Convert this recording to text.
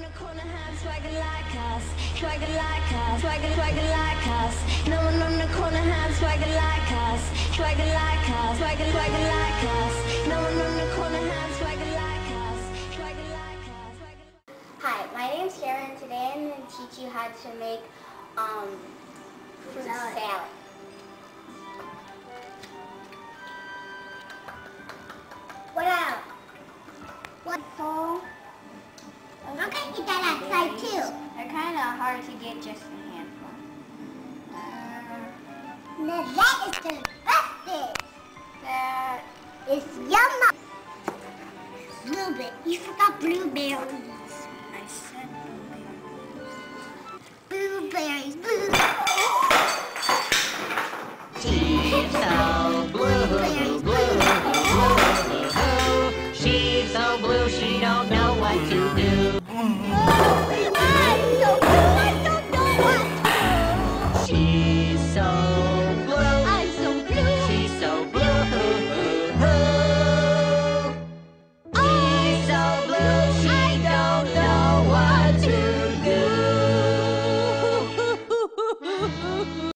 the corner has swagger like us, swagger like us, swagger like us. No one on the corner has swagger like us, swagger like us, swagger like us. No one on the corner has swagger like us, swagger like us. Hi, my name's Karen. Today I'm going to teach you how to make fruit salad. Wow. What so? I'm going to get that outside too. They're kind of hard to get just a handful. Now that is disgusting. That is yummy. Blueberry. You forgot blueberries. I said blueberries. Blueberries. She's so blue, she's so blue, she don't know what to do. She's so